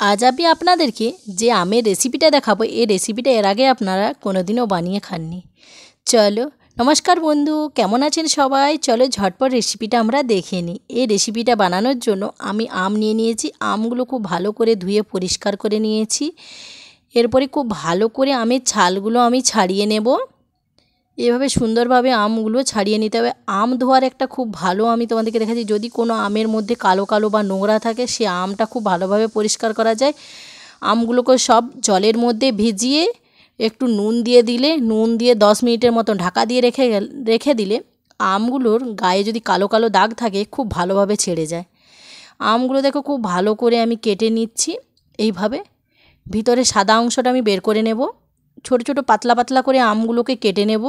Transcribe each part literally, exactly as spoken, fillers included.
আজ আমি আপনাদেরকে যে আমের রেসিপিটা দেখাবো, এই রেসিপিটা এর আগে আপনারা কোনোদিনও বানিয়ে খাননি। চলো, নমস্কার বন্ধু, কেমন আছেন সবাই? চলো ঝটপট রেসিপিটা আমরা দেখে নিই। এই রেসিপিটা বানানোর জন্য আমি আম নিয়ে নিয়েছি। আমগুলো খুব ভালো করে ধুয়ে পরিষ্কার করে নিয়েছি। এরপরে খুব ভালো করে আমের ছালগুলো আমি ছাড়িয়ে নেব। এভাবে সুন্দরভাবে আমগুলো ছাড়িয়ে নিতে হবে। আম ধোয়ার একটা খুব ভালো আমি তোমাদেরকে দেখাচ্ছি, যদি কোনো আমের মধ্যে কালো কালো বা নোংরা থাকে সে আমটা খুব ভালোভাবে পরিষ্কার করা যায়। আমগুলোকে সব জলের মধ্যে ভিজিয়ে একটু নুন দিয়ে দিলে, নুন দিয়ে দশ মিনিটের মতো ঢাকা দিয়ে রেখে রেখে দিলে আমগুলোর গায়ে যদি কালো কালো দাগ থাকে খুব ভালোভাবে ছেড়ে যায়। আমগুলো দেখো খুব ভালো করে আমি কেটে নিচ্ছি। এইভাবে ভিতরে সাদা অংশটা আমি বের করে নেব। ছোট ছোট পাতলা পাতলা করে আমগুলোকে কেটে নেব।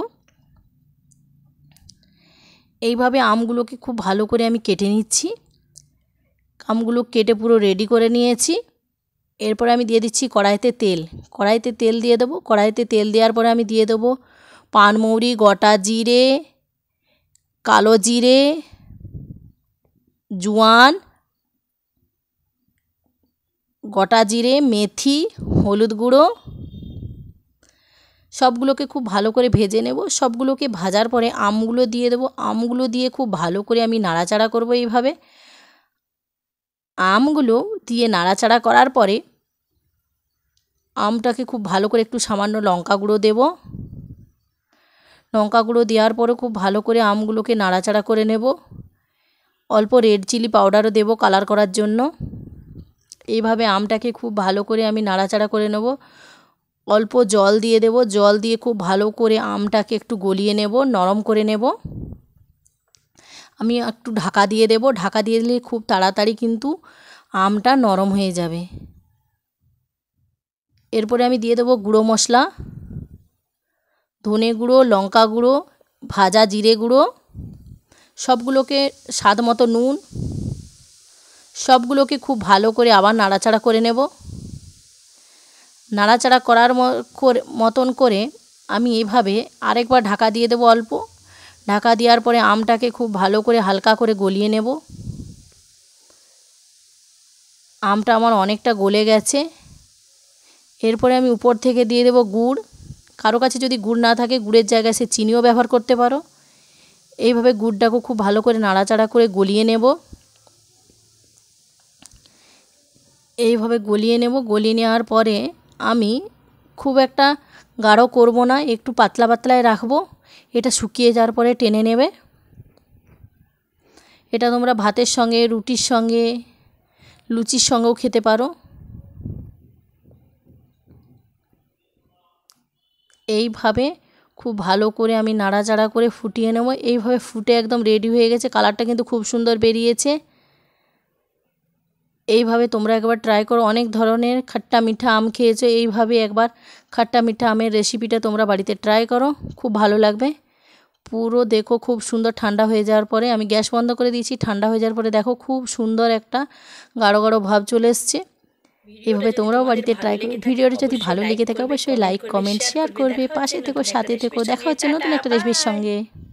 এইভাবে আমগুলোকে খুব ভালো করে আমি কেটে নিচ্ছি। আমগুলো কেটে পুরো রেডি করে নিয়েছি। এরপরে আমি দিয়ে দিচ্ছি কড়াইতে তেল। কড়াইতে তেল দিয়ে দেবো। কড়াইতে তেল দেওয়ার পরে আমি দিয়ে দেবো পানমৌরি, গোটা জিরে, কালো জিরে, জোয়ান, গোটা জিরে, মেথি, হলুদ গুঁড়ো, সবগুলোকে খুব ভালো করে ভেজে নেব। সবগুলোকে ভাজার পরে আমগুলো দিয়ে দেবো। আমগুলো দিয়ে খুব ভালো করে আমি নাড়াচাড়া করব। এইভাবে আমগুলো দিয়ে নাড়াচাড়া করার পরে আমটাকে খুব ভালো করে একটু সামান্য লঙ্কা গুঁড়ো দেব। লঙ্কা গুঁড়ো দেওয়ার পরে খুব ভালো করে আমগুলোকে নাড়াচাড়া করে নেব। অল্প রেড চিলি পাউডারও দেব কালার করার জন্য। এইভাবে আমটাকে খুব ভালো করে আমি নাড়াচাড়া করে নেব। অল্প জল দিয়ে দেব। জল দিয়ে খুব ভালো করে আমটাকে একটু গলিয়ে নেব, নরম করে নেব। আমি একটু ঢাকা দিয়ে দেব। ঢাকা দিয়ে দিলে খুব তাড়াতাড়ি কিন্তু আমটা নরম হয়ে যাবে। এরপরে আমি দিয়ে দেবো গুঁড়ো মশলা, ধনে গুঁড়ো, লঙ্কা গুঁড়ো, ভাজা জিরে গুঁড়ো, সবগুলোকে স্বাদ মতো নুন, সবগুলোকে খুব ভালো করে আবার নাড়াচাড়া করে নেব। নাড়াচাড়া করার মতন করে আমি এইভাবে আরেকবার ঢাকা দিয়ে দেবো অল্প। ঢাকা দেওয়ার পরে আমটাকে খুব ভালো করে হালকা করে গলিয়ে নেব। আমটা আমার অনেকটা গলে গেছে। এরপরে আমি উপর থেকে দিয়ে দেবো গুড়। কারো কাছে যদি গুড় না থাকে গুড়ের জায়গায় সে চিনিও ব্যবহার করতে পারো। এইভাবে গুড়টাকে খুব ভালো করে নাড়াচাড়া করে গলিয়ে নেব। এইভাবে গলিয়ে নেব। গলিয়ে নেওয়ার পরে আমি খুব একটা গাঢ় করব না, একটু পাতলা পাতলায় রাখবো। এটা শুকিয়ে যাওয়ার পরে টেনে নেবে। এটা তোমরা ভাতের সঙ্গে, রুটির সঙ্গে, লুচির সঙ্গেও খেতে পারো। এইভাবে খুব ভালো করে আমি নাড়াচাড়া করে ফুটিয়ে নেব। এইভাবে ফুটে একদম রেডি হয়ে গেছে। কালারটা কিন্তু খুব সুন্দর বেরিয়েছে। এইভাবে তোমরা একবার ট্রাই করো। অনেক ধরনের খাট্টা মিঠা আম খেয়েছো, এইভাবে একবার খাট্টা মিঠা আমের রেসিপিটা তোমরা বাড়িতে ট্রাই করো, খুব ভালো লাগবে। পুরো দেখো খুব সুন্দর ঠান্ডা হয়ে যাওয়ার পরে আমি গ্যাস বন্ধ করে দিয়েছি। ঠান্ডা হয়ে যাওয়ার পরে দেখো খুব সুন্দর একটা গাঢ় গাঢ় ভাব চলে এসছে। এইভাবে তোমরাও বাড়িতে ট্রাই করো। ভিডিওটা যদি ভালো লেগে থাকে অবশ্যই লাইক, কমেন্ট, শেয়ার করবে। পাশে থেকো, সাথে থেকো। দেখা হচ্ছে নতুন একটা রেসিপির সঙ্গে।